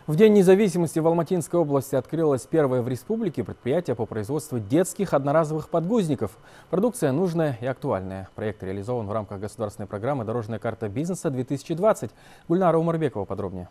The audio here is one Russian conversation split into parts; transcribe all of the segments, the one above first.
В День независимости в Алматинской области открылось первое в республике предприятие по производству детских одноразовых подгузников. Продукция нужная и актуальная. Проект реализован в рамках государственной программы «Дорожная карта бизнеса-2020». Гульнара Умарбекова подробнее.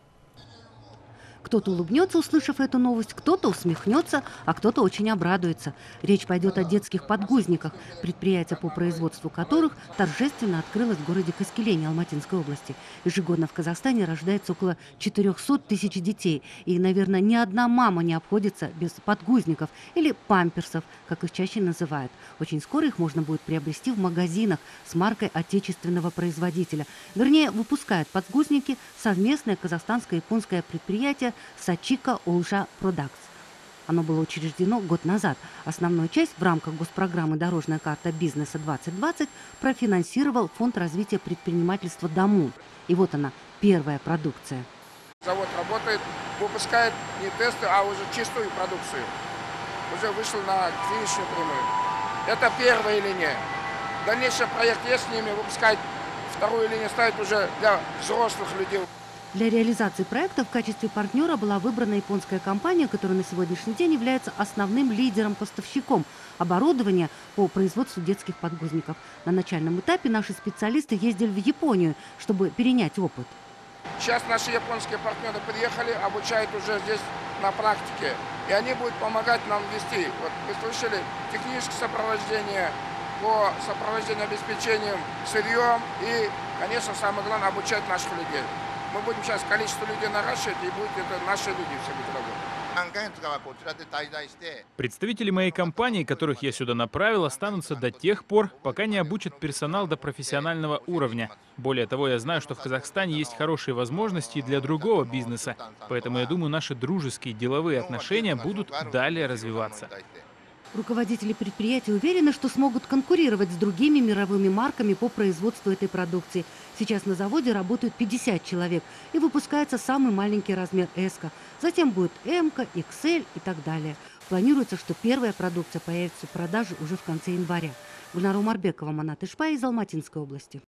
Кто-то улыбнется, услышав эту новость, кто-то усмехнется, а кто-то очень обрадуется. Речь пойдет о детских подгузниках, предприятие по производству которых торжественно открылось в городе Каскелене Алматинской области. Ежегодно в Казахстане рождается около 400 тысяч детей. И, наверное, ни одна мама не обходится без подгузников или памперсов, как их чаще называют. Очень скоро их можно будет приобрести в магазинах с маркой отечественного производителя. Вернее, выпускает подгузники совместное казахстанско-японское предприятие Сачика Олжа Продактс. Оно было учреждено год назад. Основную часть в рамках госпрограммы «Дорожная карта бизнеса-2020» профинансировал Фонд развития предпринимательства «Дамун». И вот она, первая продукция. Завод работает, выпускает не тесты, а уже чистую продукцию. Уже вышел на финишную прямую. Это первая линия. Дальнейший проект есть с ними, выпускать вторую линию, ставить уже для взрослых людей. Для реализации проекта в качестве партнера была выбрана японская компания, которая на сегодняшний день является основным лидером-поставщиком оборудования по производству детских подгузников. На начальном этапе наши специалисты ездили в Японию, чтобы перенять опыт. Сейчас наши японские партнеры приехали, обучают уже здесь на практике. И они будут помогать нам вести. Вот вы слышали, техническое сопровождение по сопровождению обеспечением сырьем и, конечно, самое главное, обучать наших людей. Мы будем сейчас количество людей наращивать, и будет это наши люди все будут работать. Представители моей компании, которых я сюда направил, останутся до тех пор, пока не обучат персонал до профессионального уровня. Более того, я знаю, что в Казахстане есть хорошие возможности и для другого бизнеса. Поэтому я думаю, наши дружеские деловые отношения будут далее развиваться. Руководители предприятия уверены, что смогут конкурировать с другими мировыми марками по производству этой продукции. Сейчас на заводе работают 50 человек и выпускается самый маленький размер S. Затем будет M, XL и так далее. Планируется, что первая продукция появится в продаже уже в конце января. Гульнара Умарбекова, Манат Ишпай из Алматинской области.